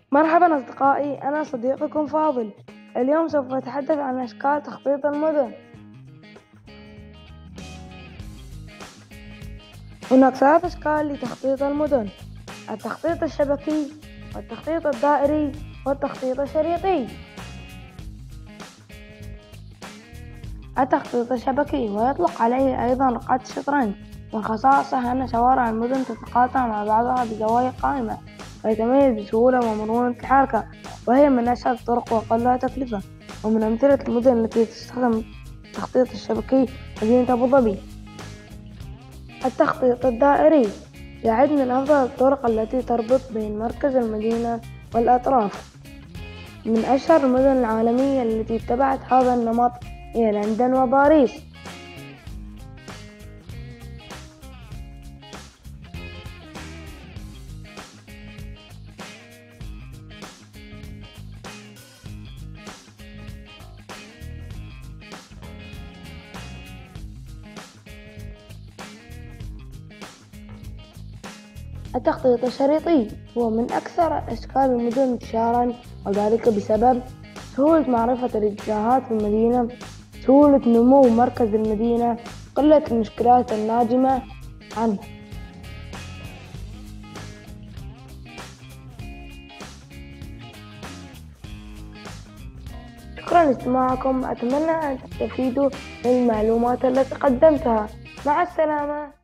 مرحبا أصدقائي، أنا صديقكم فاضل. اليوم سوف أتحدث عن أشكال تخطيط المدن. هناك 3 أشكال لتخطيط المدن: التخطيط الشبكي، والتخطيط الدائري، والتخطيط الشريطي. التخطيط الشبكي ويطلق عليه أيضا رقعة الشطرنج، من خصائصه أن شوارع المدن تتقاطع مع بعضها بزوايا قائمة، ويتميز بسهولة ومرونة الحركة، وهي من أسهل الطرق وأقلها تكلفة. ومن أمثلة المدن التي تستخدم التخطيط الشبكي مدينة أبو ظبي. التخطيط الدائري يعد من أفضل الطرق التي تربط بين مركز المدينة والأطراف. من أشهر المدن العالمية التي اتبعت هذا النمط هي لندن وباريس. التخطيط الشريطي هو من أكثر أشكال المدن انتشاراً، وذلك بسبب سهولة معرفة الاتجاهات في المدينة، سهولة نمو مركز المدينة، قلة المشكلات الناجمة عنه. شكرا لاستماعكم، أتمنى أن تستفيدوا من المعلومات التي قدمتها. مع السلامة.